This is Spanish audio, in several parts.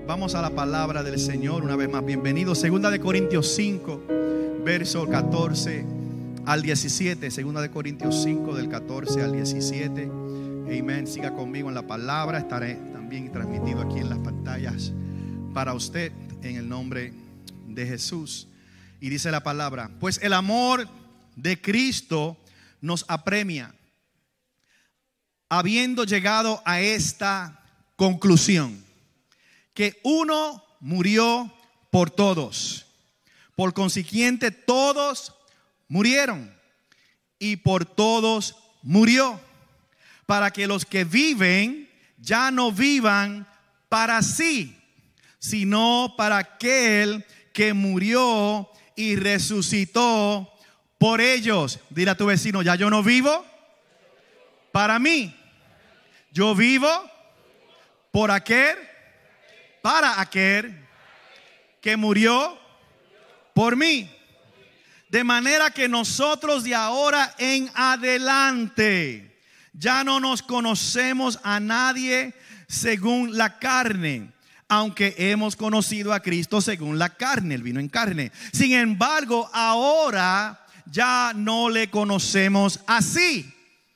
Vamos a la palabra del Señor una vez más. Bienvenidos. Segunda de Corintios 5, verso 14 al 17. Segunda de Corintios 5, del 14 al 17. Amén. Siga conmigo en la palabra. Estaré también transmitido aquí en las pantallas para usted, en el nombre de Jesús. Y dice la palabra: pues el amor de Cristo nos apremia, habiendo llegado a esta conclusión, que uno murió por todos, por consiguiente todos murieron, y por todos murió, para que los que viven ya no vivan para sí, sino para aquel que murió y resucitó por ellos. Dile a tu vecino: ya yo no vivo para mí, yo vivo por aquel, para aquel que murió por mí. De manera que nosotros de ahora en adelante ya no nos conocemos a nadie según la carne, aunque hemos conocido a Cristo según la carne. Él vino en carne. Sin embargo, ahora ya no le conocemos así.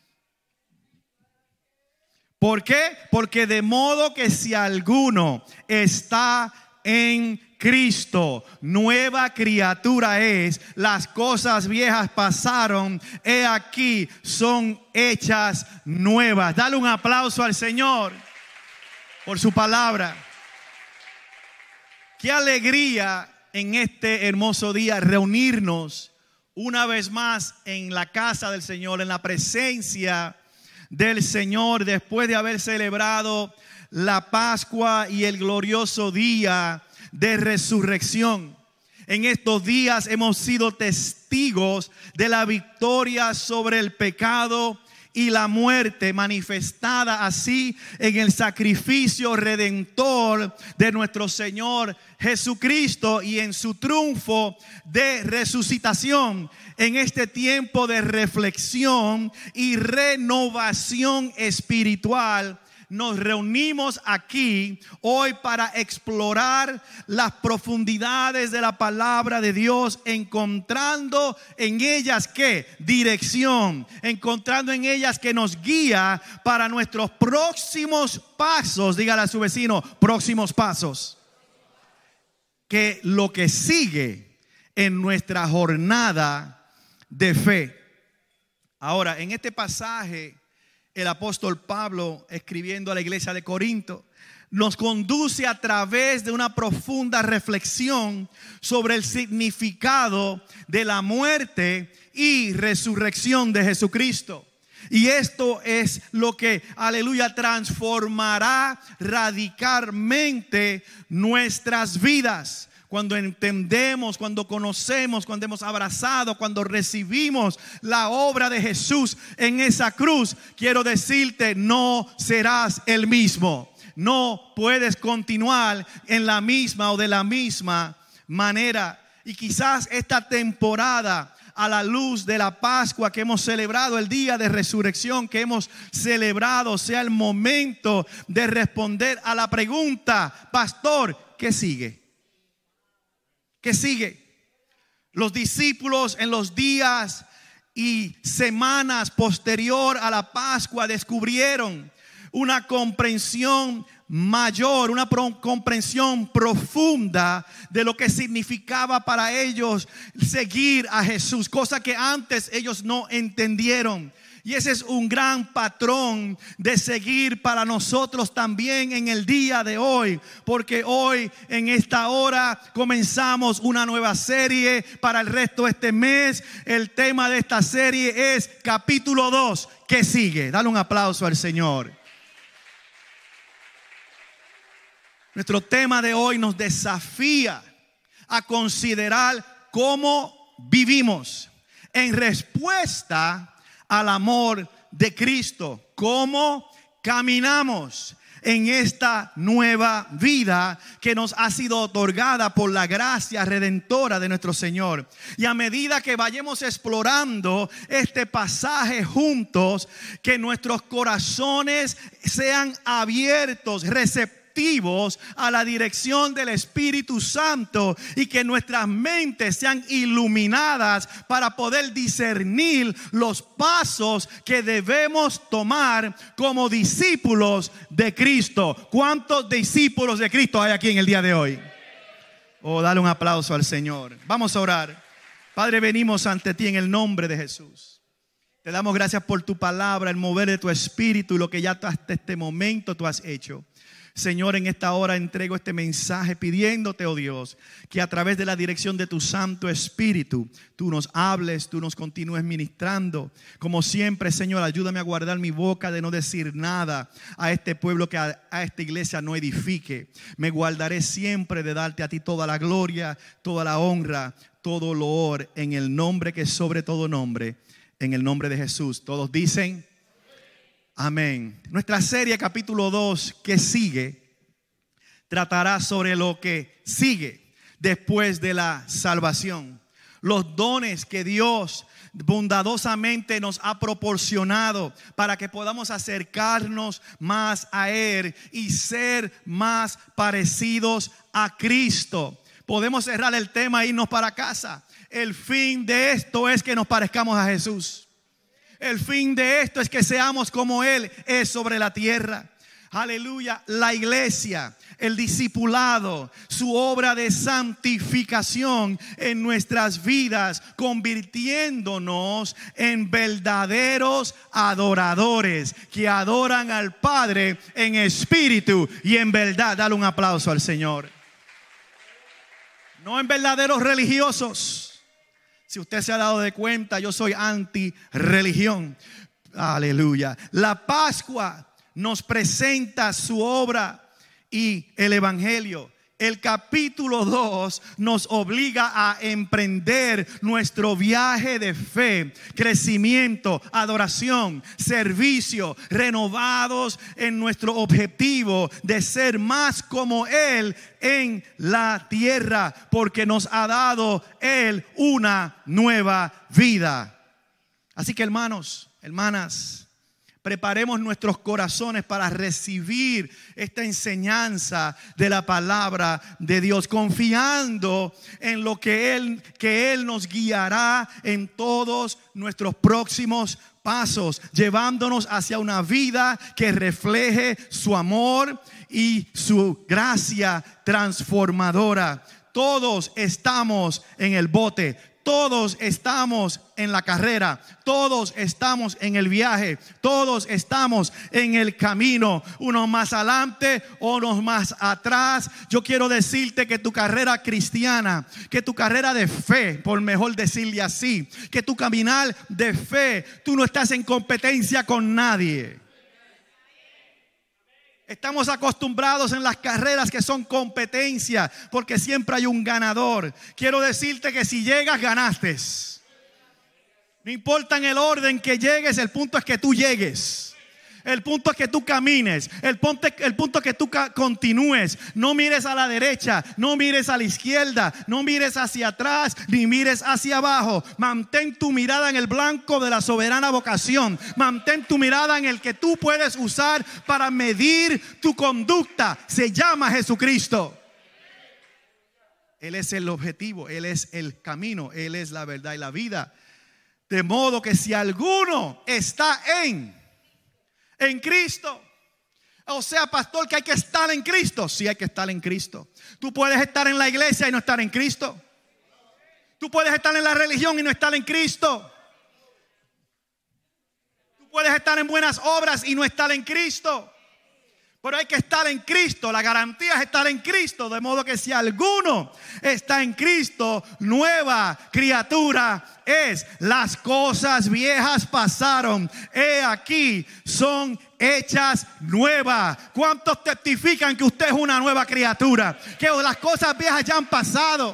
¿Por qué? Porque de modo que si alguno está en Cristo, nueva criatura es. Las cosas viejas pasaron, he aquí son hechas nuevas. Dale un aplauso al Señor por su palabra. Qué alegría en este hermoso día reunirnos una vez más en la casa del Señor, en la presencia del Señor, después de haber celebrado la Pascua y el glorioso día de resurrección. En estos días hemos sido testigos de la victoria sobre el pecado y la muerte, manifestada así en el sacrificio redentor de nuestro Señor Jesucristo y en su triunfo de resucitación. En este tiempo de reflexión y renovación espiritual, nos reunimos aquí hoy para explorar las profundidades de la palabra de Dios, encontrando en ellas ¿qué? Dirección, encontrando en ellas que nos guía para nuestros próximos pasos. Dígale a su vecino: próximos pasos. Que lo que sigue en nuestra jornada de fe. Ahora, en este pasaje, el apóstol Pablo, escribiendo a la iglesia de Corinto, nos conduce a través de una profunda reflexión sobre el significado de la muerte y resurrección de Jesucristo. Y esto es lo que, aleluya, transformará radicalmente nuestras vidas. Cuando entendemos, cuando conocemos, cuando hemos abrazado, cuando recibimos la obra de Jesús en esa cruz, quiero decirte, no serás el mismo. No puedes continuar en la misma o de la misma manera. Y quizás esta temporada, a la luz de la Pascua que hemos celebrado, el día de resurrección que hemos celebrado, sea el momento de responder a la pregunta: pastor, ¿qué sigue? ¿Qué sigue? Los discípulos en los días y semanas posterior a la Pascua descubrieron una comprensión mayor, una comprensión profunda de lo que significaba para ellos seguir a Jesús, cosa que antes ellos no entendieron. Y ese es un gran patrón de seguir para nosotros también en el día de hoy, porque hoy en esta hora comenzamos una nueva serie para el resto de este mes. El tema de esta serie es capítulo 2, ¿qué sigue? Dale un aplauso al Señor. Nuestro tema de hoy nos desafía a considerar cómo vivimos en respuesta al amor de Cristo, cómo caminamos en esta nueva vida que nos ha sido otorgada por la gracia redentora de nuestro Señor. Y a medida que vayamos explorando este pasaje juntos, que nuestros corazones sean abiertos, receptivos receptivos a la dirección del Espíritu Santo y que nuestras mentes sean iluminadas para poder discernir los pasos que debemos tomar como discípulos de Cristo. ¿Cuántos discípulos de Cristo hay aquí en el día de hoy? Oh, dale un aplauso al Señor. Vamos a orar. Padre, venimos ante ti en el nombre de Jesús. Te damos gracias por tu palabra, el mover de tu espíritu y lo que ya hasta este momento tú has hecho. Señor, en esta hora entrego este mensaje pidiéndote, oh Dios, que a través de la dirección de tu Santo Espíritu, tú nos hables, tú nos continúes ministrando. Como siempre, Señor, ayúdame a guardar mi boca de no decir nada a este pueblo que a esta iglesia no edifique. Me guardaré siempre de darte a ti toda la gloria, toda la honra, todo loor, en el nombre que es sobre todo nombre, en el nombre de Jesús. Todos dicen amén. Nuestra serie capítulo 2 que sigue tratará sobre lo que sigue después de la salvación. Los dones que Dios bondadosamente nos ha proporcionado para que podamos acercarnos más a Él y ser más parecidos a Cristo. Podemos cerrar el tema e irnos para casa. El fin de esto es que nos parezcamos a Jesús. El fin de esto es que seamos como Él es sobre la tierra. Aleluya. La iglesia, el discipulado, su obra de santificación en nuestras vidas, convirtiéndonos en verdaderos adoradores que adoran al Padre en espíritu y en verdad. Dale un aplauso al Señor. No en verdaderos religiosos. Si usted se ha dado de cuenta, yo soy anti-religión. Aleluya. La Pascua nos presenta su obra y el Evangelio. El capítulo 2 nos obliga a emprender nuestro viaje de fe, crecimiento, adoración, servicio, renovados en nuestro objetivo de ser más como Él en la tierra, porque nos ha dado Él una nueva vida. Así que hermanos, hermanas, preparemos nuestros corazones para recibir esta enseñanza de la palabra de Dios, confiando en lo que Él nos guiará en todos nuestros próximos pasos, llevándonos hacia una vida que refleje su amor y su gracia transformadora. Todos estamos en el bote. Todos estamos en la carrera, todos estamos en el viaje, todos estamos en el camino, unos más adelante, unos más atrás. Yo quiero decirte que tu carrera cristiana, que tu carrera de fe, por mejor decirle así, que tu caminar de fe, tú no estás en competencia con nadie. Estamos acostumbrados en las carreras que son competencia, porque siempre hay un ganador. Quiero decirte que si llegas, ganaste. No importa en el orden que llegues, el punto es que tú llegues. El punto es que tú camines. El punto es que tú continúes. No mires a la derecha, no mires a la izquierda, no mires hacia atrás, ni mires hacia abajo. Mantén tu mirada en el blanco de la soberana vocación. Mantén tu mirada en el que tú puedes usar para medir tu conducta. Se llama Jesucristo. Él es el objetivo, Él es el camino, Él es la verdad y la vida. De modo que si alguno está en Cristo. O sea, pastor, que hay que estar en Cristo. Sí, hay que estar en Cristo. Tú puedes estar en la iglesia y no estar en Cristo. Tú puedes estar en la religión y no estar en Cristo. Tú puedes estar en buenas obras y no estar en Cristo. Pero hay que estar en Cristo. La garantía es estar en Cristo. De modo que si alguno está en Cristo, nueva criatura es. Las cosas viejas pasaron, he aquí son hechas nuevas. ¿Cuántos testifican que usted es una nueva criatura? Que las cosas viejas ya han pasado.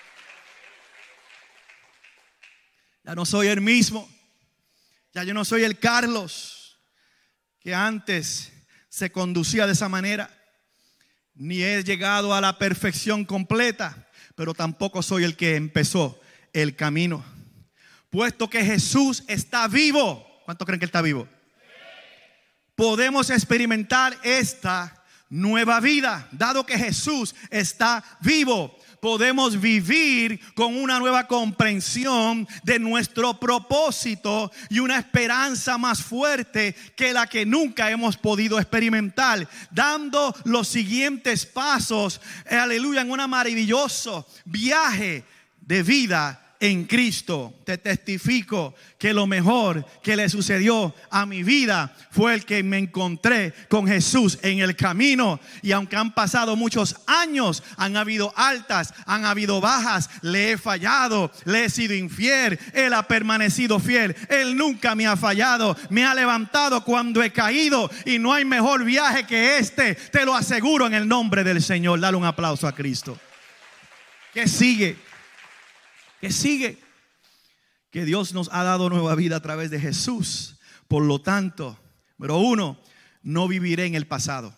Ya no soy el mismo. Ya yo no soy el Carlos que antes se conducía de esa manera. Ni he llegado a la perfección completa, pero tampoco soy el que empezó el camino. Puesto que Jesús está vivo. ¿Cuántos creen que Él está vivo? Podemos experimentar esta nueva vida. Dado que Jesús está vivo, podemos vivir con una nueva comprensión de nuestro propósito y una esperanza más fuerte que la que nunca hemos podido experimentar, dando los siguientes pasos, aleluya, en un maravilloso viaje de vida en Cristo. Te testifico que lo mejor que le sucedió a mi vida fue el que me encontré con Jesús en el camino. Y aunque han pasado muchos años, han habido altas, han habido bajas, le he fallado, le he sido infiel, Él ha permanecido fiel, Él nunca me ha fallado, me ha levantado cuando he caído, y no hay mejor viaje que este, te lo aseguro en el nombre del Señor. Dale un aplauso a Cristo. ¿Qué sigue? ¿Qué sigue? Que Dios nos ha dado nueva vida a través de Jesús. Por lo tanto, número 1, no viviré en el pasado.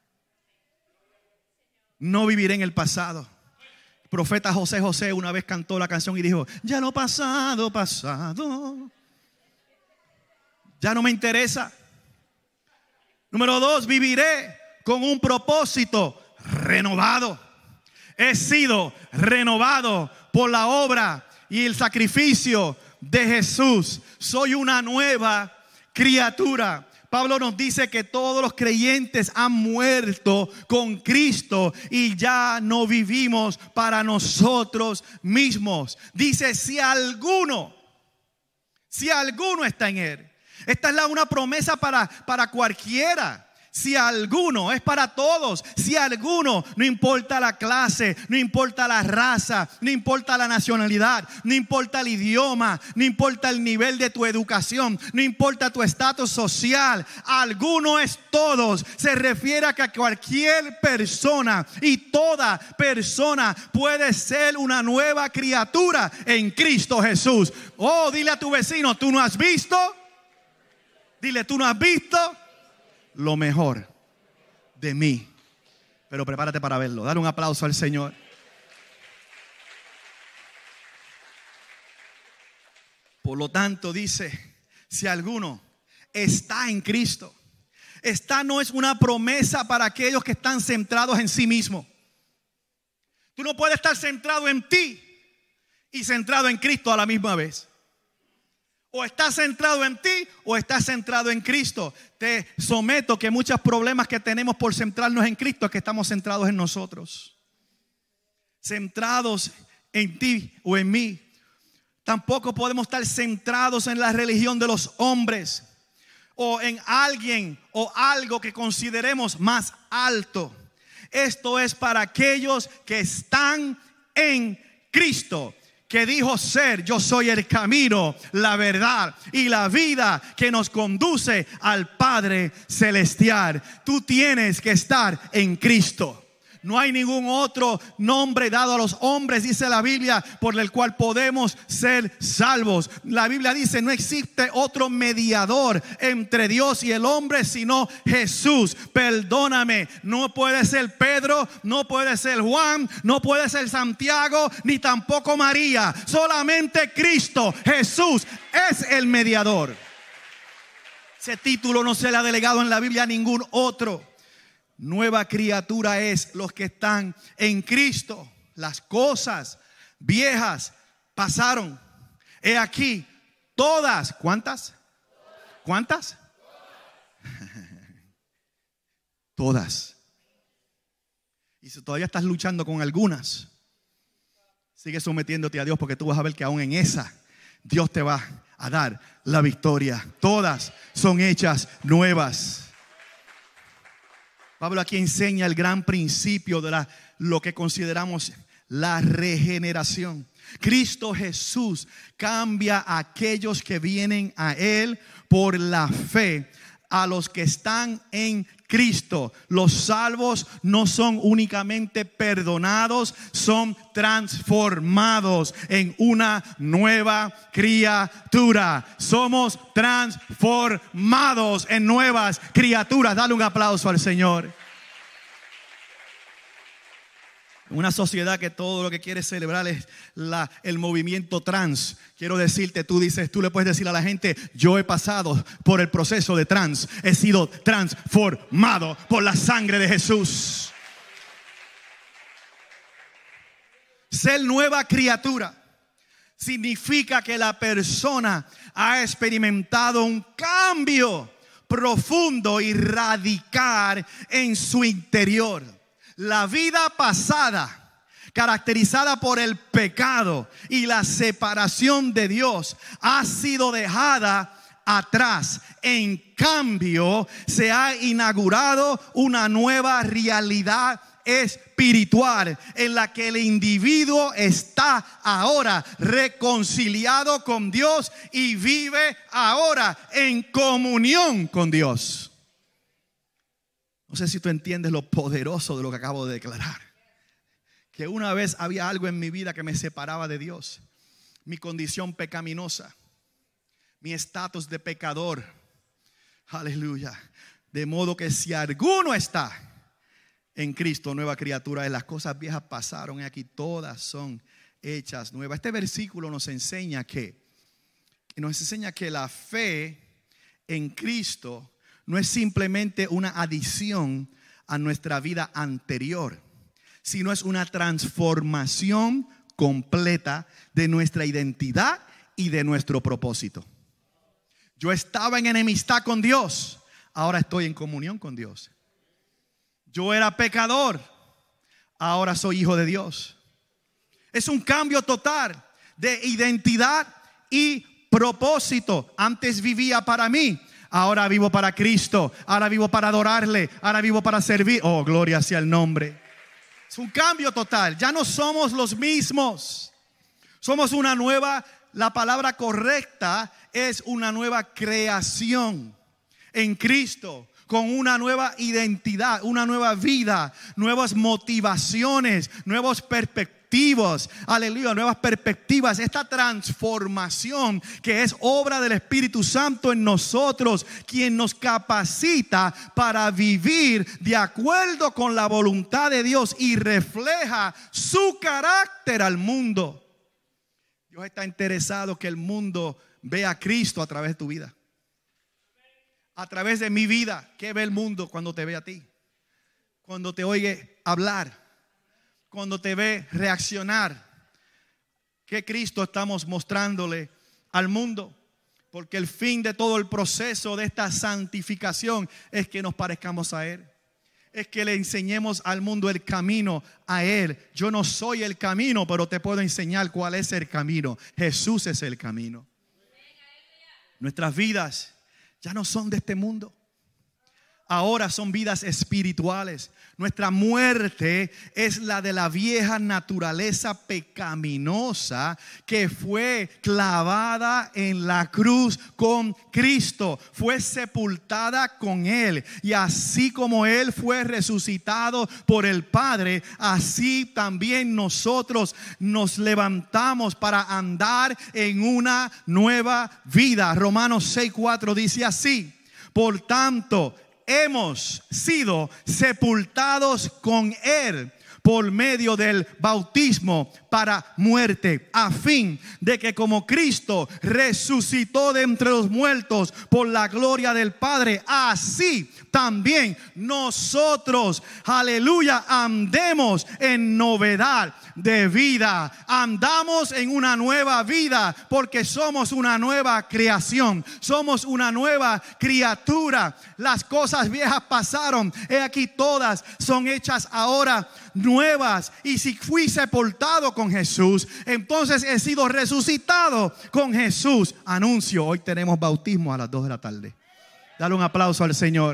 No viviré en el pasado. El profeta José una vez cantó la canción y dijo: ya lo pasado, pasado, ya no me interesa. Número 2, viviré con un propósito renovado. He sido renovado por la obra y el sacrificio de Jesús. Soy una nueva criatura. Pablo nos dice que todos los creyentes han muerto con Cristo y ya no vivimos para nosotros mismos. Dice: si alguno está en Él. Esta es una promesa para cualquiera. Si alguno, es para todos. Si alguno, no importa la clase, no importa la raza, no importa la nacionalidad, no importa el idioma, no importa el nivel de tu educación, no importa tu estatus social. Alguno es todos. Se refiere a que cualquier persona y toda persona puede ser una nueva criatura en Cristo Jesús. Oh, dile a tu vecino: ¿tú no has visto? Dile: ¿tú no has visto lo mejor de mí? Pero prepárate para verlo. Dale un aplauso al Señor. Por lo tanto, dice: si alguno está en Cristo. Esta no es una promesa para aquellos que están centrados en sí mismos. Tú no puedes estar centrado en ti y centrado en Cristo a la misma vez. O estás centrado en ti o estás centrado en Cristo. Te someto que muchos problemas que tenemos por centrarnos en Cristo es que estamos centrados en nosotros. Centrados en ti o en mí. Tampoco podemos estar centrados en la religión de los hombres o en alguien o algo que consideremos más alto. Esto es para aquellos que están en Cristo, que dijo ser: yo soy el camino, la verdad y la vida que nos conduce al Padre Celestial. Tú tienes que estar en Cristo. No hay ningún otro nombre dado a los hombres, dice la Biblia, por el cual podemos ser salvos. La Biblia dice: no existe otro mediador entre Dios y el hombre sino Jesús. Perdóname, no puede ser Pedro, no puede ser Juan, no puede ser Santiago, ni tampoco María. Solamente Cristo Jesús es el mediador. Ese título no se le ha delegado en la Biblia a ningún otro. Nueva criatura es los que están en Cristo. Las cosas viejas pasaron. He aquí, todas. ¿Cuántas? ¿Cuántas? Todas. Y si todavía estás luchando con algunas, sigue sometiéndote a Dios, porque tú vas a ver que aún en esa Dios te va a dar la victoria. Todas son hechas nuevas. Pablo aquí enseña el gran principio de lo que consideramos la regeneración. Cristo Jesús cambia a aquellos que vienen a Él por la fe. A los que están en Cristo, los salvos no son únicamente perdonados, son transformados en una nueva criatura. Somos transformados en nuevas criaturas. Dale un aplauso al Señor. Una sociedad que todo lo que quiere celebrar es el movimiento trans. Quiero decirte, tú le puedes decir a la gente: yo he pasado por el proceso de trans. He sido transformado por la sangre de Jesús. Ser nueva criatura significa que la persona ha experimentado un cambio profundo y radical en su interior. La vida pasada, caracterizada por el pecado y la separación de Dios, ha sido dejada atrás. En cambio, se ha inaugurado una nueva realidad espiritual en la que el individuo está ahora reconciliado con Dios y vive ahora en comunión con Dios. No sé si tú entiendes lo poderoso de lo que acabo de declarar. Que una vez había algo en mi vida que me separaba de Dios. Mi condición pecaminosa, mi estatus de pecador. Aleluya. De modo que si alguno está en Cristo, nueva criatura es. Las cosas viejas pasaron y aquí todas son hechas nuevas. Este versículo nos enseña que la fe en Cristo no es simplemente una adición a nuestra vida anterior, sino es una transformación completa de nuestra identidad y de nuestro propósito. Yo estaba en enemistad con Dios, ahora estoy en comunión con Dios. Yo era pecador, ahora soy hijo de Dios. Es un cambio total de identidad y propósito. Antes vivía para mí, ahora vivo para Cristo. Ahora vivo para adorarle, ahora vivo para servir. Oh, gloria sea el nombre. Es un cambio total. Ya no somos los mismos. Somos una nueva, la palabra correcta es una nueva creación en Cristo, con una nueva identidad, una nueva vida, nuevas motivaciones, nuevos perspectivas. Aleluya, nuevas perspectivas. Esta transformación que es obra del Espíritu Santo en nosotros, quien nos capacita para vivir de acuerdo con la voluntad de Dios y refleja su carácter al mundo. Dios está interesado que el mundo vea a Cristo a través de tu vida. A través de mi vida. ¿Qué ve el mundo cuando te ve a ti? Cuando te oye hablar, cuando te ve reaccionar. ¿Qué Cristo estamos mostrándole al mundo? Porque el fin de todo el proceso de esta santificación es que nos parezcamos a Él. Es que le enseñemos al mundo el camino a Él. Yo no soy el camino, pero te puedo enseñar cuál es el camino. Jesús es el camino. Nuestras vidas ya no son de este mundo. Ahora son vidas espirituales. Nuestra muerte es la de la vieja naturaleza pecaminosa que fue clavada en la cruz con Cristo. Fue sepultada con Él. Y así como Él fue resucitado por el Padre, así también nosotros nos levantamos para andar en una nueva vida. Romanos 6:4 dice así: por tanto, hemos sido sepultados con Él por medio del bautismo para muerte, a fin de que como Cristo resucitó de entre los muertos por la gloria del Padre, así también nosotros, aleluya, andemos en novedad de vida. Andamos en una nueva vida porque somos una nueva creación, somos una nueva criatura. Las cosas viejas pasaron, he aquí todas son hechas ahora nuevas. Y si fui sepultado con Jesús, entonces he sido resucitado con Jesús. Anuncio, hoy tenemos bautismo a las 2 de la tarde. Dale un aplauso al Señor.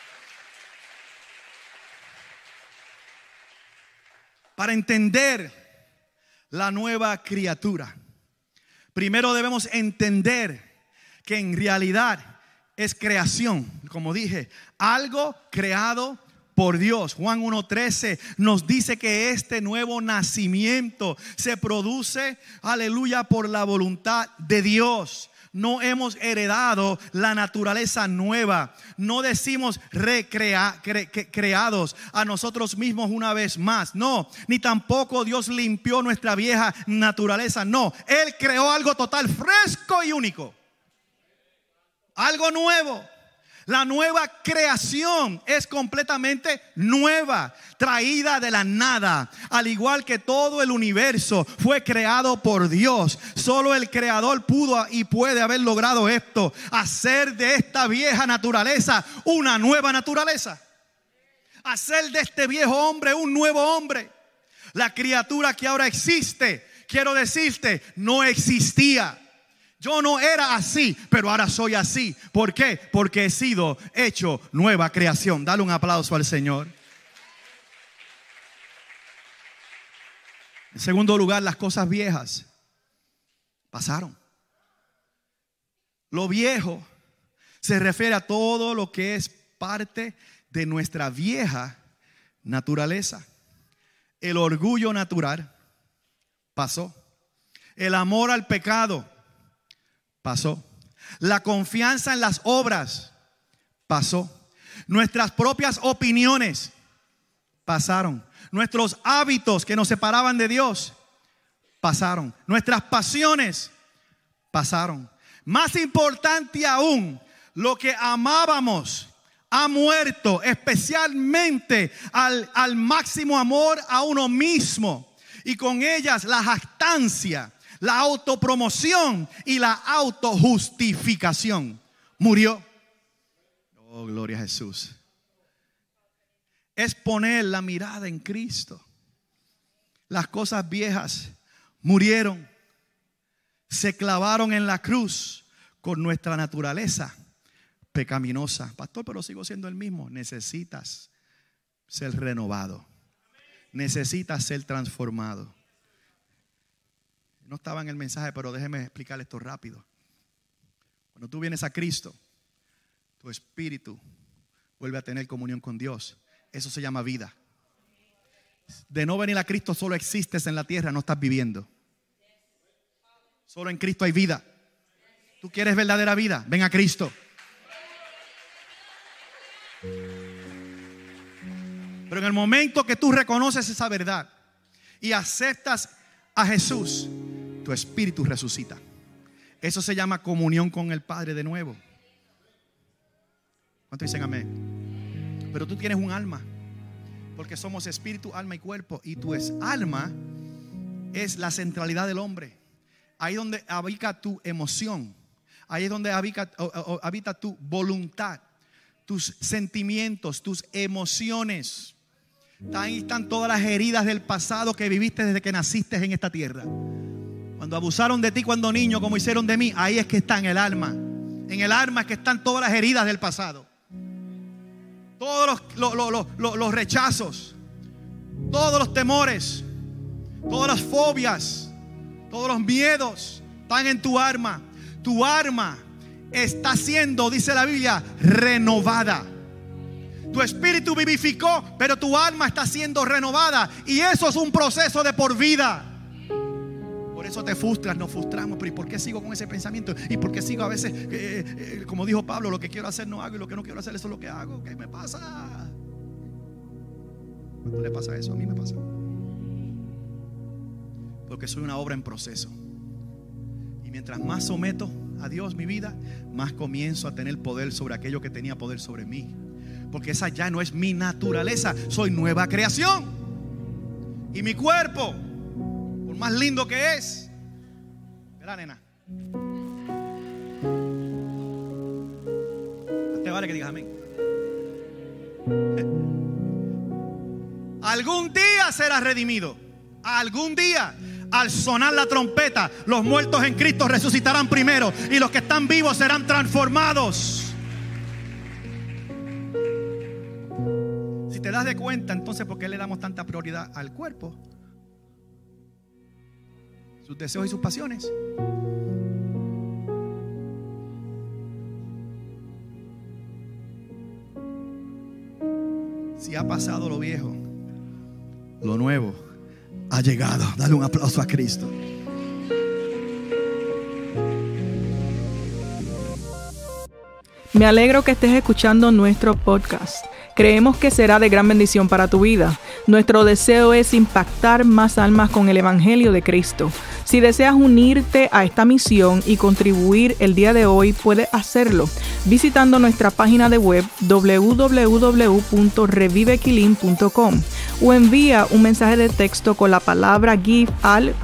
Para entender la nueva criatura, primero debemos entender que en realidad es creación. Como dije, algo creado por Dios. Juan 1:13 nos dice que este nuevo nacimiento se produce, aleluya, por la voluntad de Dios. no hemos heredado la naturaleza nueva. No decimos creados a nosotros mismos una vez más. No, ni tampoco Dios limpió nuestra vieja naturaleza. No, Él creó algo total, fresco y único. Algo nuevo. La nueva creación es completamente nueva, traída de la nada. Al igual que todo el universo fue creado por Dios, solo el Creador pudo y puede haber logrado esto: hacer de esta vieja naturaleza una nueva naturaleza. Hacer de este viejo hombre un nuevo hombre. La criatura que ahora existe, quiero decirte, no existía. Yo no era así, pero ahora soy así. ¿Por qué? Porque he sido hecho nueva creación. Dale un aplauso al Señor. En segundo lugar, las cosas viejas pasaron. Lo viejo se refiere a todo lo que es parte de nuestra vieja naturaleza. El orgullo natural pasó. El amor al pecado pasó. La confianza en las obras pasó. Nuestras propias opiniones pasaron. Nuestros hábitos que nos separaban de Dios pasaron. Nuestras pasiones pasaron. Más importante aún, lo que amábamos ha muerto, especialmente al máximo amor a uno mismo, y con ellas la jactancia, la autopromoción y la autojustificación. Murió. Oh, gloria a Jesús. Es poner la mirada en Cristo. Las cosas viejas murieron, se clavaron en la cruz con nuestra naturaleza pecaminosa. Pastor, pero sigo siendo el mismo. Necesitas ser renovado. Necesitas ser transformado. No estaba en el mensaje, pero déjeme explicarle esto rápido. Cuando tú vienes a Cristo, tu espíritu vuelve a tener comunión con Dios. Eso se llama vida. De no venir a Cristo, solo existes en la tierra, no estás viviendo. Solo en Cristo hay vida. ¿Tú quieres verdadera vida? Ven a Cristo. Pero en el momento que tú reconoces esa verdad y aceptas a Jesús, tu espíritu resucita. Eso se llama comunión con el Padre de nuevo. ¿Cuántos dicen amén? Pero tú tienes un alma, porque somos espíritu, alma y cuerpo. Y tu alma es la centralidad del hombre. Ahí donde habita tu emoción. Ahí es donde habita tu voluntad, tus sentimientos, tus emociones. Ahí están todas las heridas del pasado que viviste desde que naciste en esta tierra. Cuando abusaron de ti cuando niño, como hicieron de mí, ahí es que está en el alma. En el alma es que están todas las heridas del pasado. Todos los rechazos, todos los temores, todas las fobias, todos los miedos están en tu alma. Tu alma está siendo, dice la Biblia, renovada. Tu espíritu vivificó, pero tu alma está siendo renovada. Y eso es un proceso de por vida. Por eso te frustras, nos frustramos. Pero ¿y por qué sigo con ese pensamiento? ¿Y por qué sigo a veces, como dijo Pablo, lo que quiero hacer no hago y lo que no quiero hacer eso es lo que hago? ¿Qué me pasa? ¿Cuánto le pasa eso? A mí me pasa. Porque soy una obra en proceso. Y mientras más someto a Dios mi vida, más comienzo a tener poder sobre aquello que tenía poder sobre mí. Porque esa ya no es mi naturaleza. Soy nueva creación. Y mi cuerpo, por más lindo que es, ¿verdad, nena? Te vale que digas amén. Algún día será redimido. Algún día, al sonar la trompeta, los muertos en Cristo resucitarán primero y los que están vivos serán transformados. Si te das de cuenta, entonces, ¿por qué le damos tanta prioridad al cuerpo? Sus deseos y sus pasiones. Si ha pasado lo viejo, lo nuevo ha llegado. Dale un aplauso a Cristo. Me alegro que estés escuchando nuestro podcast. Creemos que será de gran bendición para tu vida. Nuestro deseo es impactar más almas con el Evangelio de Cristo. Si deseas unirte a esta misión y contribuir el día de hoy, puedes hacerlo visitando nuestra página de web www.revivequilin.com o envía un mensaje de texto con la palabra GIVE al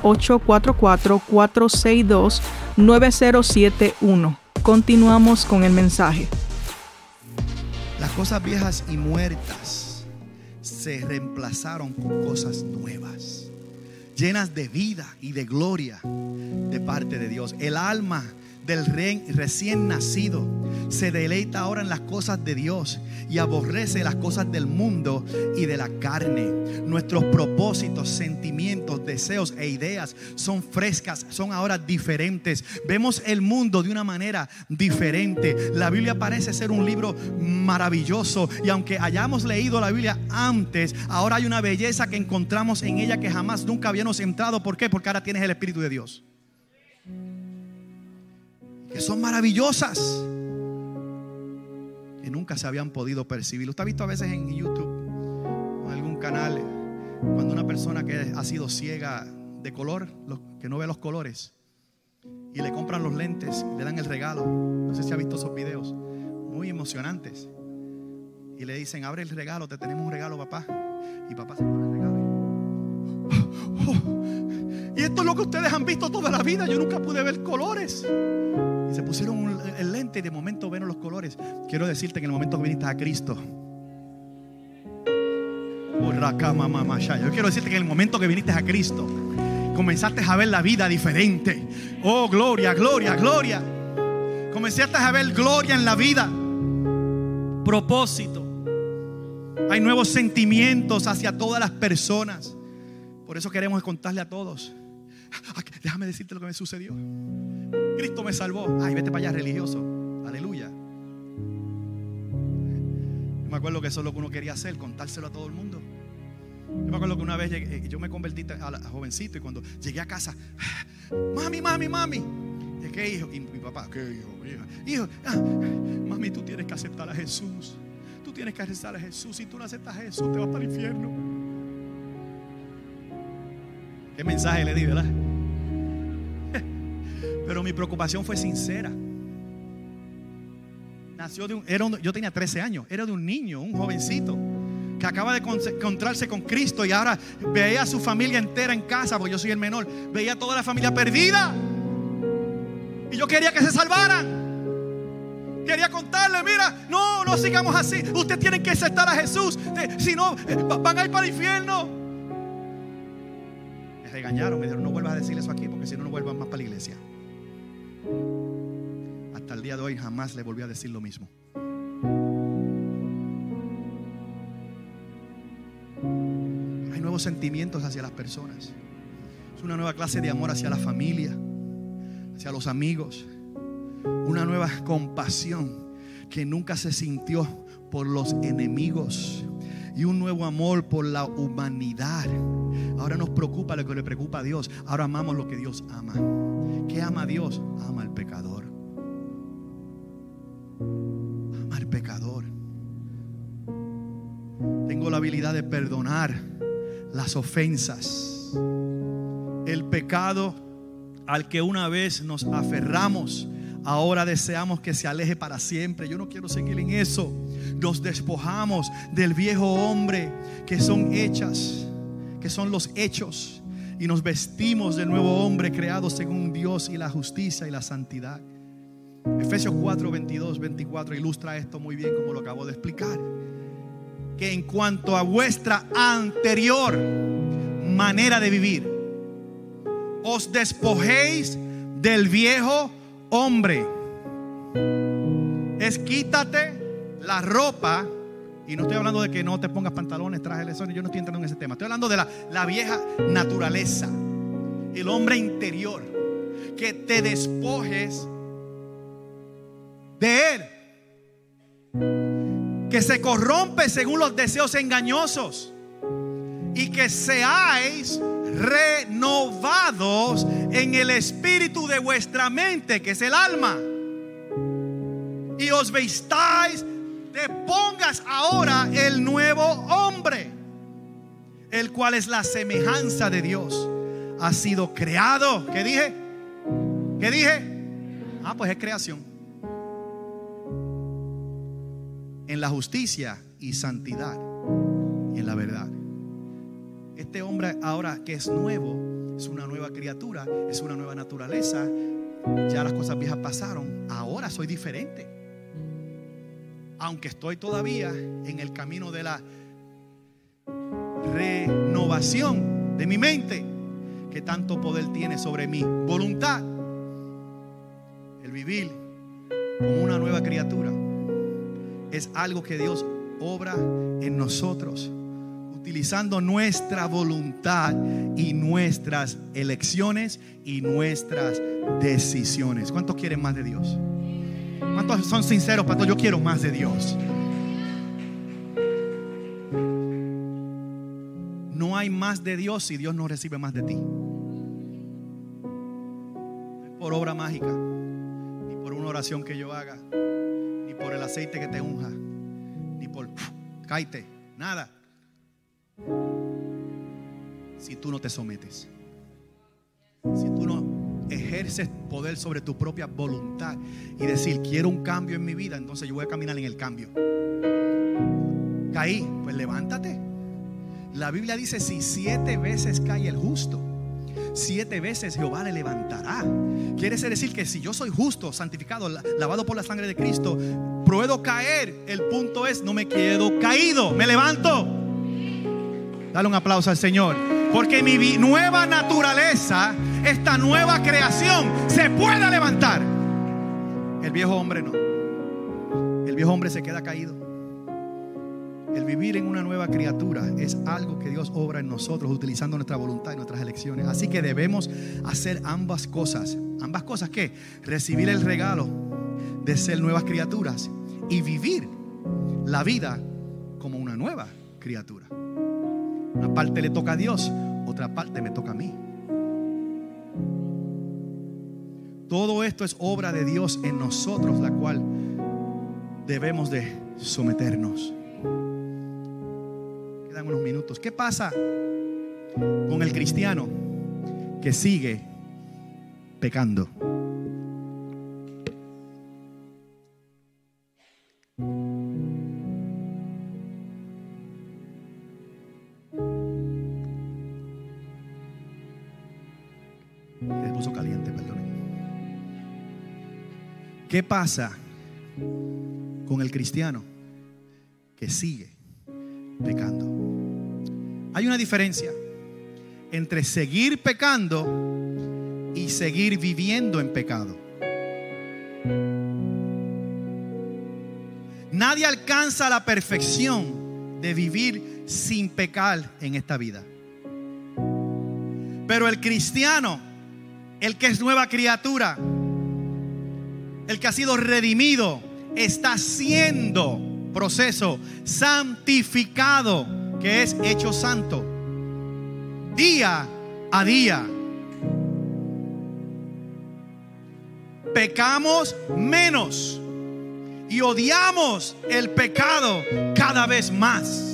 844-462-9071. Continuamos con el mensaje. Las cosas viejas y muertas se reemplazaron con cosas nuevas, llenas de vida y de gloria de parte de Dios. El alma del recién nacido se deleita ahora en las cosas de Dios y aborrece las cosas del mundo y de la carne. Nuestros propósitos, sentimientos, deseos e ideas son frescas, son ahora diferentes. Vemos el mundo de una manera diferente. La Biblia parece ser un libro maravilloso, y aunque hayamos leído la Biblia antes, ahora hay una belleza que encontramos en ella que jamás nunca habíamos entrado. ¿Por qué? Porque ahora tienes el Espíritu de Dios, que son maravillosas, que nunca se habían podido percibir. Usted ha visto a veces en YouTube o en algún canal cuando una persona que ha sido ciega de color, que no ve los colores, y le compran los lentes y le dan el regalo. No sé si ha visto esos videos muy emocionantes, y le dicen: abre el regalo, te tenemos un regalo, papá. Y papá se pone el regalo y esto es lo que ustedes han visto toda la vida, yo nunca pude ver colores. Y se pusieron el lente y de momento ven los colores. Quiero decirte que en el momento que viniste a Cristo, yo quiero decirte que en el momento que viniste a Cristo, comenzaste a ver la vida diferente. Oh, gloria, gloria, gloria. Comenzaste a ver gloria en la vida, propósito. Hay nuevos sentimientos hacia todas las personas. Por eso queremos contarle a todos. Déjame decirte lo que me sucedió. Cristo me salvó. Ay, vete para allá, religioso. Aleluya. Yo me acuerdo que eso es lo que uno quería hacer, contárselo a todo el mundo. Yo me acuerdo que una vez yo me convertí a jovencito, y cuando llegué a casa, mami. ¿Qué hijo? Y mi papá, ¿qué hijo? Mami, tú tienes que aceptar a Jesús. Tú tienes que aceptar a Jesús. Si tú no aceptas a Jesús, te vas para el infierno. ¿Qué mensaje le di, verdad? Pero mi preocupación fue sincera. Yo tenía 13 años. Era de un niño, un jovencito que acaba de encontrarse con Cristo, y ahora veía a su familia entera en casa, porque yo soy el menor. Veía a toda la familia perdida, y yo quería que se salvaran. Quería contarle: mira, no sigamos así. Ustedes tienen que aceptar a Jesús. Si no, van a ir para el infierno. Me regañaron, me dijeron: no vuelvas a decir eso aquí, porque si no, no vuelvas más para la iglesia. Hasta el día de hoy jamás le volví a decir lo mismo. Hay nuevos sentimientos hacia las personas. Es una nueva clase de amor hacia la familia, hacia los amigos. Una nueva compasión que nunca se sintió por los enemigos, y un nuevo amor por la humanidad. Ahora nos preocupa lo que le preocupa a Dios. Ahora amamos lo que Dios ama. ¿Qué ama a Dios? Ama al pecador. Ama al pecador. Tengo la habilidad de perdonar las ofensas. El pecado al que una vez nos aferramos, ahora deseamos que se aleje para siempre. Yo no quiero seguir en eso. Nos despojamos del viejo hombre, que son los hechos, y nos vestimos del nuevo hombre creado según Dios y la justicia y la santidad. Efesios 4, 22, 24 ilustra esto muy bien, como lo acabo de explicar. Que en cuanto a vuestra anterior manera de vivir, os despojéis del viejo hombre. Es quítate la ropa. Y no estoy hablando de que no te pongas pantalones, trajes, yo no estoy entrando en ese tema. Estoy hablando de la vieja naturaleza, el hombre interior. Que te despojes de él, que se corrompe según los deseos engañosos, y que seáis renovados en el espíritu de vuestra mente, que es el alma, y os vistáis, te pongas ahora el nuevo hombre, el cual es la semejanza de Dios. Ha sido creado. ¿Qué dije? ¿Qué dije? Pues es creación. En la justicia y santidad y en la verdad. Este hombre ahora que es nuevo, es una nueva criatura, es una nueva naturaleza. Ya las cosas viejas pasaron, ahora soy diferente. Aunque estoy todavía en el camino de la renovación de mi mente, que tanto poder tiene sobre mi voluntad. El vivir como una nueva criatura es algo que Dios obra en nosotros, utilizando nuestra voluntad y nuestras elecciones y nuestras decisiones. ¿Cuántos quieren más de Dios? ¿Cuántos son sinceros, pastor? Yo quiero más de Dios. No hay más de Dios si Dios no recibe más de ti. No es por obra mágica, ni por una oración que yo haga, ni por el aceite que te unja, ni por cáete, nada. Si tú no te sometes, si tú no ejerces poder sobre tu propia voluntad y decir quiero un cambio en mi vida, entonces yo voy a caminar en el cambio. Caí, pues levántate. La Biblia dice: si 7 veces cae el justo, 7 veces Jehová le levantará. Quiere decir que si yo soy justo, santificado, lavado por la sangre de Cristo, puedo caer. El punto es, no me quedo caído, me levanto. Dale un aplauso al Señor. Porque mi nueva naturaleza, esta nueva creación, se puede levantar. El viejo hombre no. El viejo hombre se queda caído. El vivir en una nueva criatura es algo que Dios obra en nosotros, utilizando nuestra voluntad y nuestras elecciones. Así que debemos hacer ambas cosas. ¿Ambas cosas qué? Recibir el regalo de ser nuevas criaturas y vivir la vida como una nueva criatura. Una parte le toca a Dios, otra parte me toca a mí. Todo esto es obra de Dios en nosotros, la cual debemos de someternos. Quedan unos minutos. ¿Qué pasa con el cristiano que sigue pecando? Se puso caliente, perdón. ¿Qué pasa con el cristiano que sigue pecando? Hay una diferencia entre seguir pecando y seguir viviendo en pecado. Nadie alcanza la perfección de vivir sin pecar en esta vida. Pero el cristiano, el que es nueva criatura, el que ha sido redimido, está siendo proceso santificado, que es hecho santo día a día. Pecamos menos y odiamos el pecado cada vez más.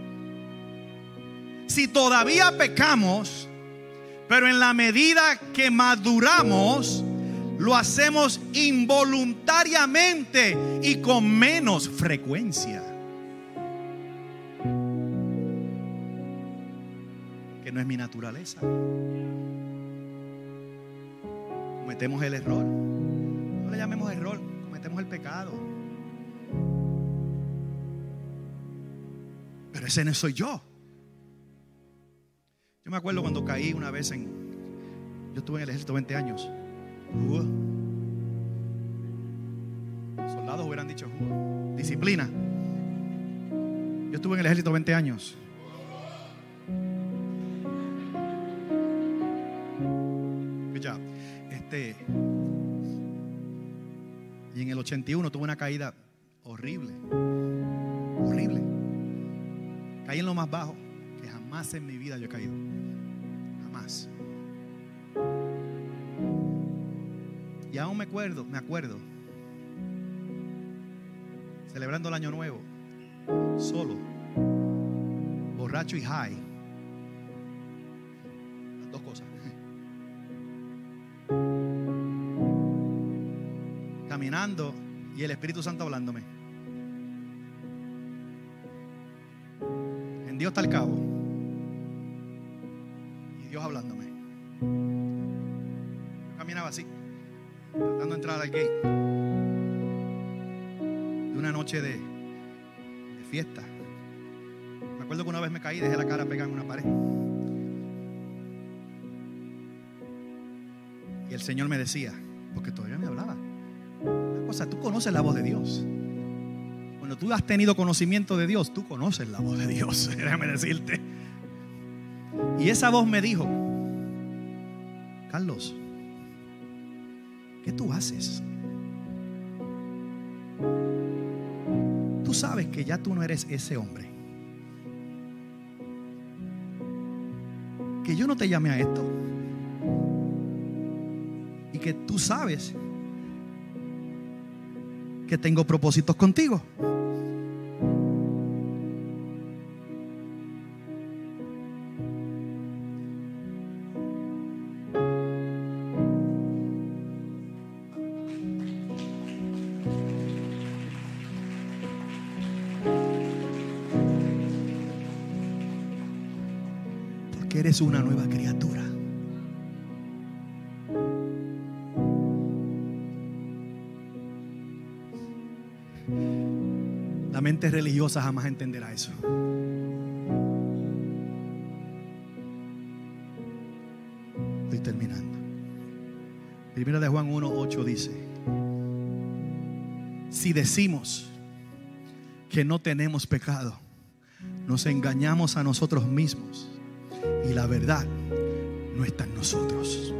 Si todavía pecamos, pero en la medida que maduramos, lo hacemos involuntariamente y con menos frecuencia. Que no es mi naturaleza. Cometemos el error. No le llamemos error, cometemos el pecado. Pero ese no soy yo. Yo me acuerdo cuando caí una vez yo estuve en el ejército 20 años. Los soldados hubieran dicho disciplina. Yo estuve en el ejército 20 años. Escucha, y en el 81 tuve una caída horrible. Horrible. Caí en lo más bajo que jamás en mi vida yo he caído. Jamás. Y aún me acuerdo celebrando el año nuevo, solo, borracho y high, las dos cosas, caminando y el Espíritu Santo hablándome. En Dios está el cabo y Dios hablándome. Yo caminaba así, tratando de entrar al gate de una noche de fiesta. Me acuerdo que una vez me caí y dejé la cara pegada en una pared. Y el Señor me decía, porque todavía me hablaba, una cosa, tú conoces la voz de Dios. Cuando tú has tenido conocimiento de Dios, tú conoces la voz de Dios. Déjame decirte. Y esa voz me dijo, Carlos, ¿qué tú haces? Tú sabes que ya tú no eres ese hombre. Que yo no te llamé a esto. Y que tú sabes que tengo propósitos contigo. Porque eres una nueva criatura. La mente religiosa jamás entenderá eso. Estoy terminando. Primera de Juan 1:8 dice: si decimos que no tenemos pecado, nos engañamos a nosotros mismos y la verdad no está en nosotros.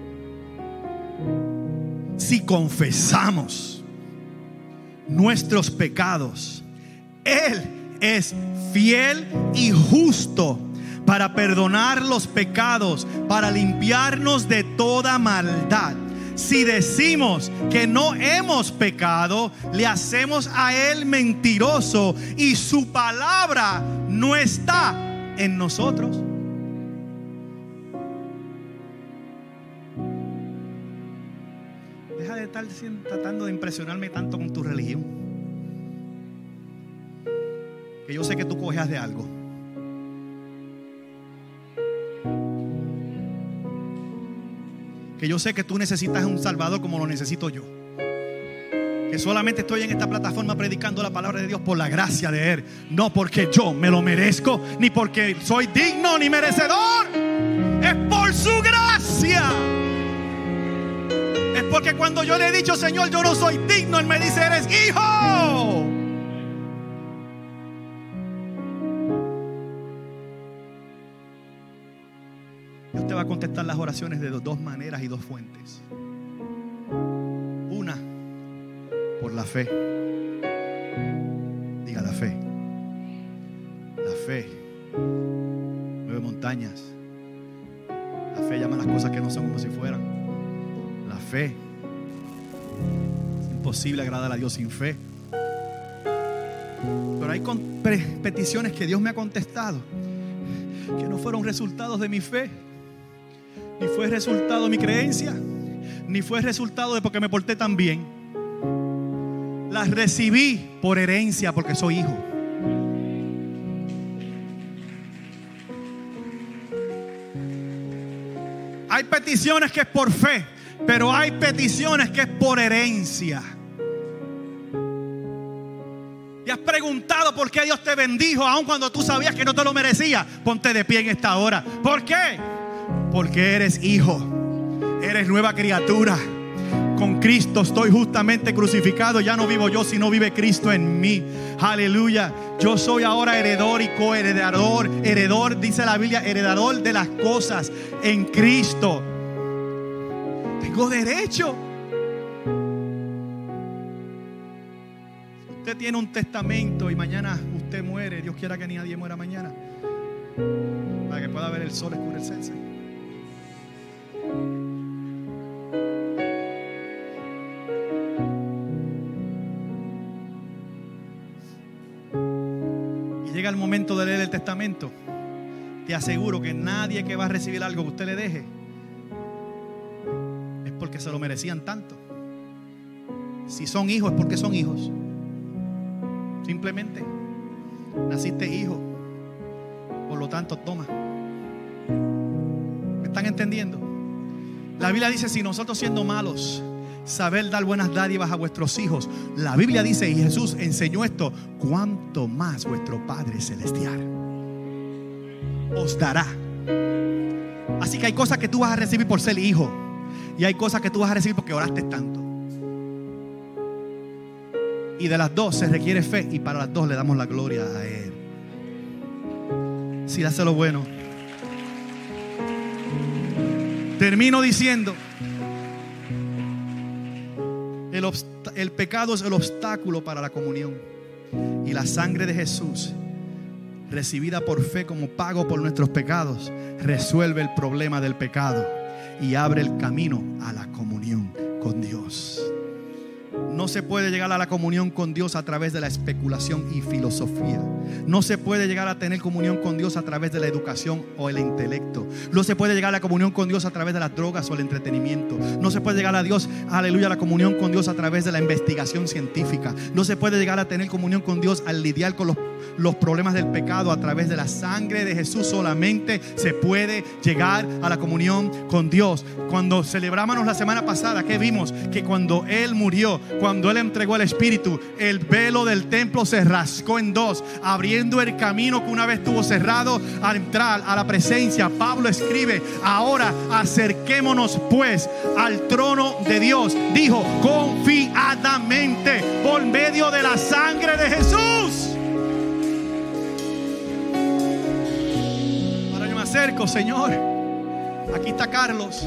Si confesamos nuestros pecados, Él es fiel y justo para perdonar los pecados, para limpiarnos de toda maldad. Si decimos que no hemos pecado, le hacemos a Él mentiroso y su palabra no está en nosotros. Deja de estar tratando de impresionarme tanto con tu religión, que yo sé que tú cojeas de algo. Que yo sé que tú necesitas un Salvador como lo necesito yo. Que solamente estoy en esta plataforma predicando la palabra de Dios por la gracia de Él, no porque yo me lo merezco, ni porque soy digno ni merecedor. Es por su gracia. Es porque cuando yo le he dicho, Señor, yo no soy digno, Él me dice, eres hijo. Dios te va a contestar las oraciones de dos maneras y dos fuentes. Una, por la fe. Diga la fe. La fe mueve montañas. La fe llama las cosas que no son como si fueran. La fe. Es imposible agradar a Dios sin fe. Pero hay peticiones que Dios me ha contestado que no fueron resultados de mi fe, ni fue resultado de mi creencia, ni fue resultado de porque me porté tan bien. Las recibí por herencia porque soy hijo. Hay peticiones que es por fe, pero hay peticiones que es por herencia. ¿Y has preguntado por qué Dios te bendijo aun cuando tú sabías que no te lo merecías? Ponte de pie en esta hora. ¿Por qué? Porque eres hijo, eres nueva criatura. Con Cristo estoy justamente crucificado. Ya no vivo yo, sino vive Cristo en mí. Aleluya. Yo soy ahora heredor y coheredador. Heredor, dice la Biblia, heredador de las cosas en Cristo. Tengo derecho. Si usted tiene un testamento y mañana usted muere, Dios quiera que ni nadie muera mañana, para que pueda ver el sol escurecerse. llega el momento de leer el testamento, te aseguro que nadie que va a recibir algo que usted le deje es porque se lo merecían tanto. Si son hijos es porque son hijos. Simplemente naciste hijo, por lo tanto toma. ¿Me están entendiendo? La Biblia dice, si nosotros siendo malos saber dar buenas dádivas a vuestros hijos, la Biblia dice, y Jesús enseñó esto, cuánto más vuestro Padre Celestial os dará. Así que hay cosas que tú vas a recibir por ser hijo, y hay cosas que tú vas a recibir porque oraste tanto. Y de las dos se requiere fe, y para las dos le damos la gloria a Él. Si hace lo bueno. Termino diciendo, el pecado es el obstáculo para la comunión, y la sangre de Jesús, recibida por fe como pago por nuestros pecados, resuelve el problema del pecado y abre el camino a la comunión con Dios. No se puede llegar a la comunión con Dios a través de la especulación y filosofía. No se puede llegar a tener comunión con Dios a través de la educación o el intelecto. No se puede llegar a la comunión con Dios a través de las drogas o el entretenimiento. No se puede llegar a Dios, aleluya, a la comunión con Dios a través de la investigación científica. No se puede llegar a tener comunión con Dios al lidiar con los problemas del pecado a través de la sangre de Jesús. Solamente se puede llegar a la comunión con Dios. Cuando celebrábamos la semana pasada, ¿qué vimos? Que cuando Él murió, cuando Él entregó el Espíritu, el velo del templo se rasgó en dos, abriendo el camino que una vez estuvo cerrado al entrar a la presencia. Pablo escribe, ahora acerquémonos pues al trono de Dios, dijo, confiadamente por medio de la sangre de Jesús. Ahora yo me acerco, Señor. Aquí está Carlos,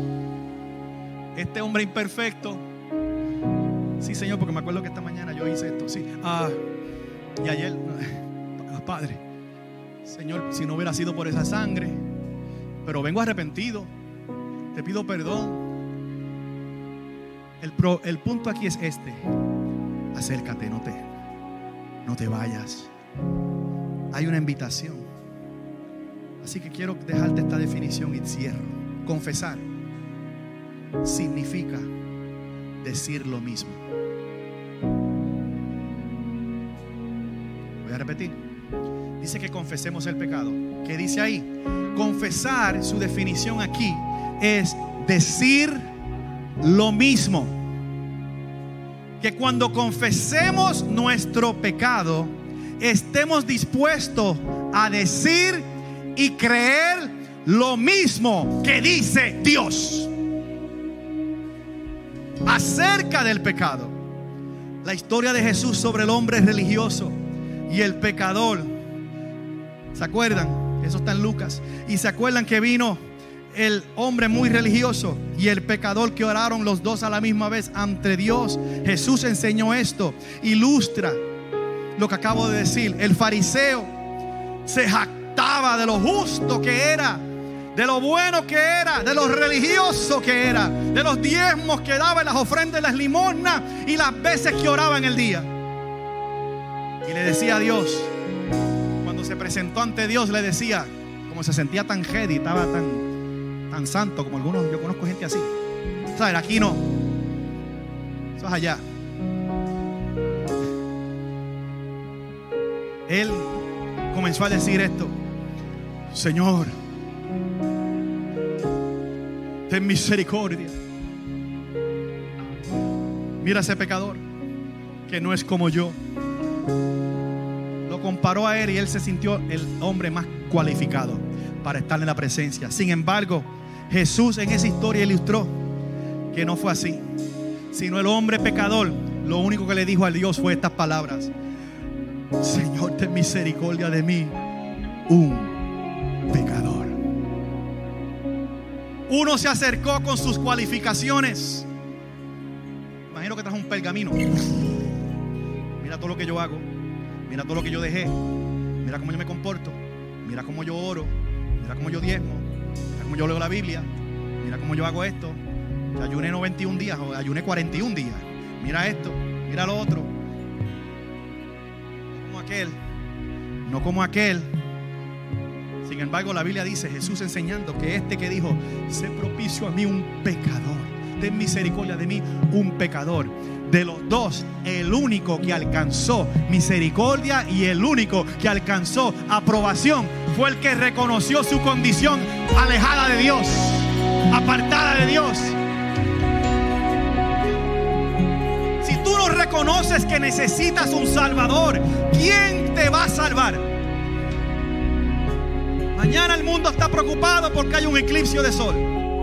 este hombre imperfecto. Sí, Señor, porque me acuerdo que esta mañana yo hice esto. Sí, y ayer, Padre, Señor, si no hubiera sido por esa sangre, pero vengo arrepentido, te pido perdón. El punto aquí es este: acércate, no te vayas. Hay una invitación. Así que quiero dejarte esta definición y cierro. Confesar significa decir lo mismo. Voy a repetir. Dice que confesemos el pecado. ¿Qué dice ahí? Confesar, su definición aquí es decir lo mismo. Que cuando confesemos nuestro pecado, estemos dispuestos a decir y creer lo mismo que dice Dios acerca del pecado. La historia de Jesús sobre el hombre religioso y el pecador, ¿se acuerdan? Eso está en Lucas. Y se acuerdan que vino el hombre muy religioso y el pecador, que oraron los dos a la misma vez ante Dios. Jesús enseñó esto, ilustra lo que acabo de decir. El fariseo se jactaba de lo justo que era, de lo bueno que era, de lo religioso que era, de los diezmos que daba, las ofrendas, las limosnas y las veces que oraba en el día. Y le decía a Dios, cuando se presentó ante Dios, le decía, como se sentía tan heady, estaba tan santo como algunos, yo conozco gente así. ¿Saben? Aquí no, eso es allá. Él comenzó a decir esto: Señor, ten misericordia. Mira a ese pecador que no es como yo. Lo comparó a él y él se sintió el hombre más cualificado para estar en la presencia. Sin embargo, Jesús en esa historia ilustró que no fue así, sino el hombre pecador lo único que le dijo a Dios fue estas palabras: Señor, ten misericordia de mí, un pecador. Uno se acercó con sus cualificaciones. Imagino que trajo un pergamino. Mira todo lo que yo hago, mira todo lo que yo dejé, mira cómo yo me comporto, mira cómo yo oro, mira cómo yo diezmo, mira cómo yo leo la Biblia, mira cómo yo hago esto. Ayuné 91 días o ayuné 41 días. Mira esto, mira lo otro. Como aquel no como aquel. Sin embargo, la Biblia dice, Jesús enseñando que que dijo, sé propicio a mí un pecador, ten misericordia de mí un pecador. De los dos, el único que alcanzó misericordia y el único que alcanzó aprobación fue el que reconoció su condición alejada de Dios, apartada de Dios. Si tú no reconoces que necesitas un Salvador, ¿quién te va a salvar? Mañana el mundo está preocupado porque hay un eclipse de sol.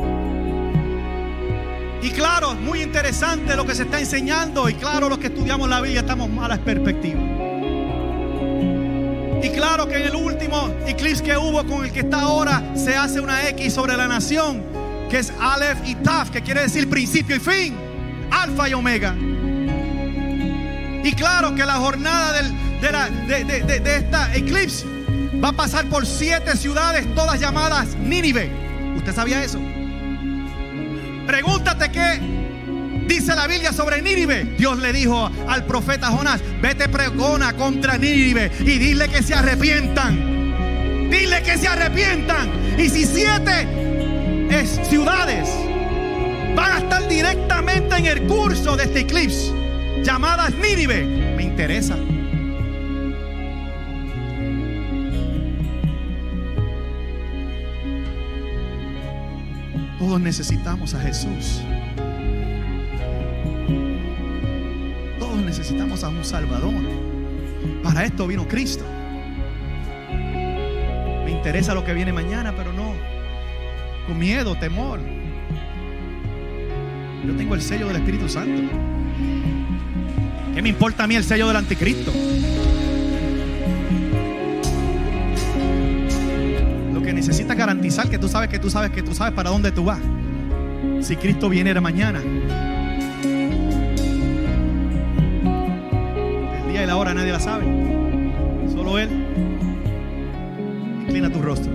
Y claro, es muy interesante lo que se está enseñando. Y claro, los que estudiamos la Biblia estamos malas perspectivas. Y claro que en el último eclipse que hubo, con el que está ahora, se hace una X sobre la nación, que es Aleph y Taf, que quiere decir principio y fin, alfa y omega. Y claro que la jornada de esta eclipse va a pasar por 7 ciudades, todas llamadas Nínive. ¿Usted sabía eso? Pregúntate qué dice la Biblia sobre Nínive. Dios le dijo al profeta Jonás, vete, pregona contra Nínive y dile que se arrepientan. Dile que se arrepientan. Y si 7 ciudades van a estar directamente en el curso de este eclipse, llamadas Nínive, me interesa. Todos necesitamos a Jesús. Todos necesitamos a un Salvador. Para esto vino Cristo. Me interesa lo que viene mañana, pero no con miedo, temor. Yo tengo el sello del Espíritu Santo. ¿Qué me importa a mí el sello del anticristo? Necesitas garantizar que tú sabes para dónde tú vas. Si Cristo viniera mañana, el día y la hora nadie la sabe, solo Él. Inclina tu rostro.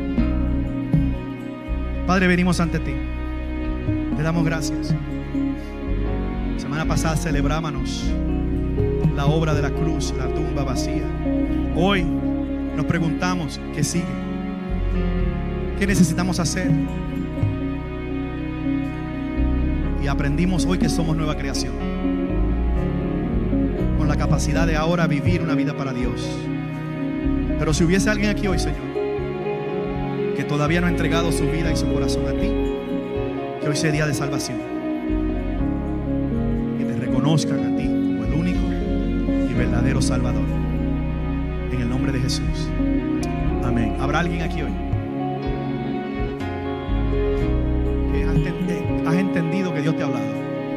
Padre, venimos ante ti, te damos gracias. Semana pasada celebrábamos la obra de la cruz, la tumba vacía. Hoy nos preguntamos qué sigue. ¿Qué necesitamos hacer? Y aprendimos hoy que somos nueva creación, con la capacidad de ahora vivir una vida para Dios. Pero si hubiese alguien aquí hoy, Señor, que todavía no ha entregado su vida y su corazón a ti, que hoy sea día de salvación, que te reconozcan a ti como el único y verdadero Salvador, en el nombre de Jesús. Amén. ¿Habrá alguien aquí hoy que has entendido que Dios te ha hablado?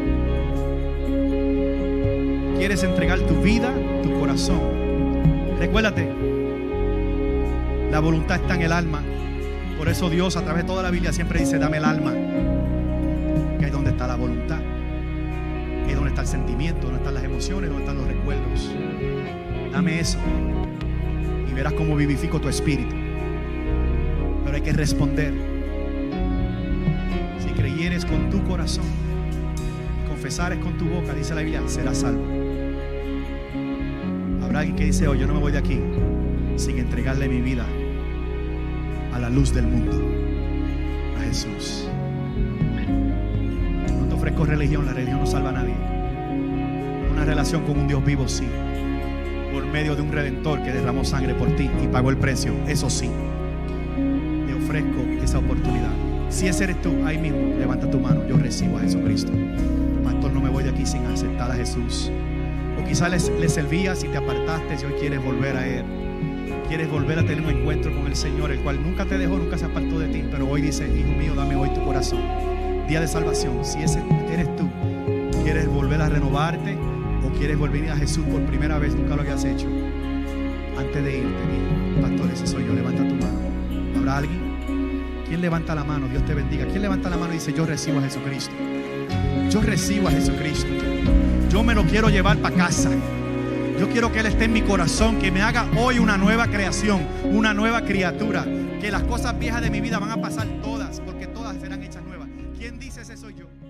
¿Quieres entregar tu vida, tu corazón? Recuérdate, la voluntad está en el alma. Por eso Dios a través de toda la Biblia siempre dice, dame el alma. Que es donde está la voluntad, que es donde está el sentimiento, donde están las emociones, donde están los recuerdos. Dame eso y verás cómo vivifico tu espíritu. Pero hay que responder. Si creyeres con tu corazón, confesares con tu boca, dice la Biblia, serás salvo. Habrá alguien que dice, yo no me voy de aquí sin entregarle mi vida a la luz del mundo, a Jesús. No te ofrezco religión, la religión no salva a nadie. Una relación con un Dios vivo, sí, por medio de un Redentor que derramó sangre por ti y pagó el precio, eso sí. Te ofrezco esa oportunidad. Si ese eres tú, ahí mismo, levanta tu mano. Yo recibo a Jesucristo. Pastor, no me voy de aquí sin aceptar a Jesús. O quizás le servías y te apartaste y hoy quieres volver a Él. Quieres volver a tener un encuentro con el Señor, el cual nunca te dejó, nunca se apartó de ti, pero hoy dice, hijo mío, dame hoy tu corazón. Día de salvación. Si ese eres tú, quieres volver a renovarte o quieres volver a Jesús por primera vez, nunca lo habías hecho, antes de irte, pastor, ese soy yo, levanta tu mano. ¿Habrá alguien? ¿Quién levanta la mano? Dios te bendiga. ¿Quién levanta la mano y dice, yo recibo a Jesucristo? Yo recibo a Jesucristo. Yo me lo quiero llevar para casa. Yo quiero que Él esté en mi corazón, que me haga hoy una nueva creación, una nueva criatura, que las cosas viejas de mi vida van a pasar todas, porque todas serán hechas nuevas. ¿Quién dice ese soy yo?